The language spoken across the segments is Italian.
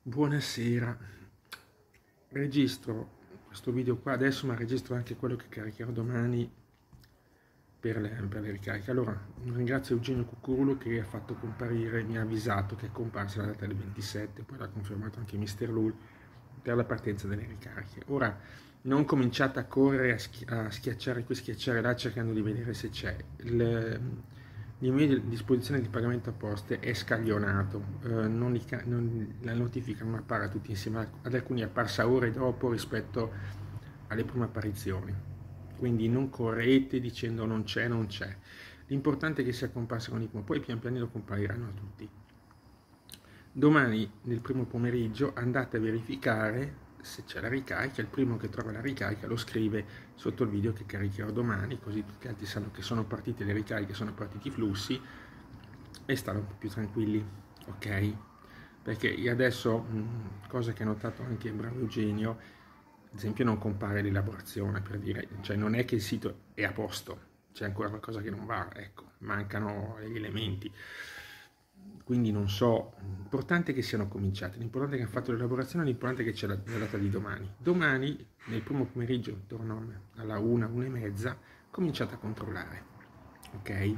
Buonasera, registro questo video qua adesso, ma registro anche quello che caricherò domani per le ricariche. Allora, ringrazio Eugenio Cucurulo che ha fatto comparire, mi ha avvisato che è comparsa la data del 27, poi l'ha confermato anche Mr. Lull per la partenza delle ricariche. Ora, non cominciate a correre, a schiacciare qui, schiacciare là, cercando di vedere se c'è. L'email di disposizione di pagamento a poste è scaglionato, la notifica non appare tutti insieme, ad alcuni è apparsa ore dopo rispetto alle prime apparizioni, quindi non correte dicendo non c'è, l'importante è che sia comparsa con il primo, poi pian pianino compariranno tutti. Domani nel primo pomeriggio andate a verificare se c'è la ricarica, il primo che trova la ricarica lo scrive sotto il video che caricherò domani, così tutti gli altri sanno che sono partite le ricariche, sono partiti i flussi e stanno un po' più tranquilli, ok? Perché io adesso, cosa che ho notato anche in bravo Eugenio, ad esempio non compare l'elaborazione, per dire, cioè non è che il sito è a posto, c'è ancora qualcosa che non va, ecco, mancano gli elementi. Quindi non so, l'importante è che siano cominciati, l'importante è che hanno fatto l'elaborazione, l'importante è che c'è la data di domani. Domani, nel primo pomeriggio, intorno alla 1:30, cominciate a controllare, ok?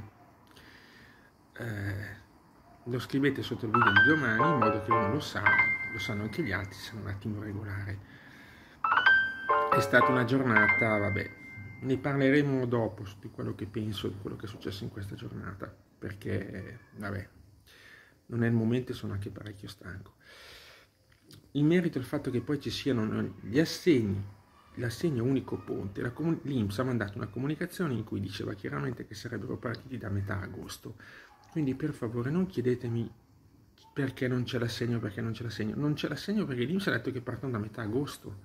Lo scrivete sotto il video di domani, in modo che uno lo sa, lo sanno anche gli altri, sanno un attimo regolare. È stata una giornata, vabbè, ne parleremo dopo di quello che penso, di quello che è successo in questa giornata, perché, vabbè, non è il momento e sono anche parecchio stanco. In merito al fatto che poi ci siano gli assegni, l'assegno unico ponte, l'INPS ha mandato una comunicazione in cui diceva chiaramente che sarebbero partiti da metà agosto. Quindi per favore non chiedetemi perché non c'è l'assegno, perché non c'è l'assegno. Non c'è l'assegno perché l'INPS ha detto che partono da metà agosto.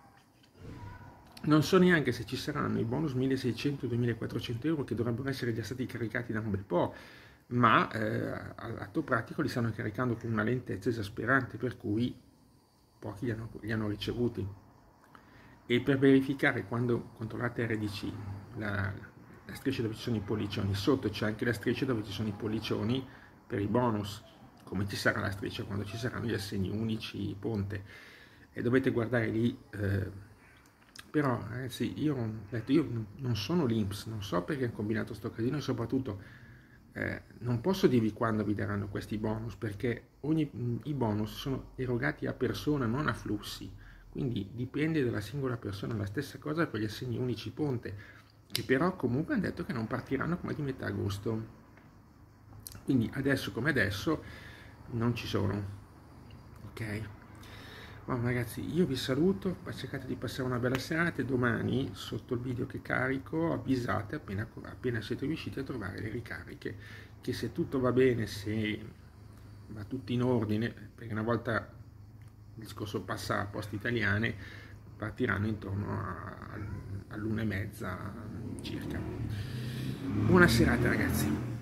Non so neanche se ci saranno i bonus 1.600-2.400 euro che dovrebbero essere già stati caricati da un bel po', ma all'atto pratico li stanno caricando con una lentezza esasperante, per cui pochi li hanno ricevuti. E per verificare, quando controllate RDC, la striscia dove ci sono i pollicioni, sotto c'è anche la striscia dove ci sono i pollicioni per i bonus, come ci sarà la striscia quando ci saranno gli assegni unici, ponte, e dovete guardare lì. Però ragazzi, io non sono l'INPS, non so perché hanno combinato sto casino, e soprattutto non posso dirvi quando vi daranno questi bonus, perché i bonus sono erogati a persona, non a flussi, quindi dipende dalla singola persona. La stessa cosa per gli assegni unici ponte, che però comunque hanno detto che non partiranno come di metà agosto, quindi adesso come adesso non ci sono, ok? Bueno, ragazzi, io vi saluto, cercate di passare una bella serata e domani sotto il video che carico avvisate appena siete riusciti a trovare le ricariche, che se tutto va bene, se va tutto in ordine, perché una volta il discorso passa a Poste Italiane, partiranno intorno all'1:30 circa. Buona serata ragazzi.